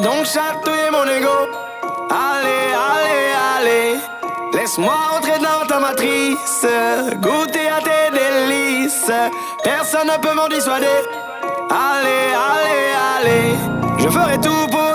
donc chatouiller mon ego. Allez, allez, allez, laisse-moi entrer dans ta matrice, goûter à tes délices. Personne ne peut m'en dissuader. Allez, allez, allez, je ferai tout pour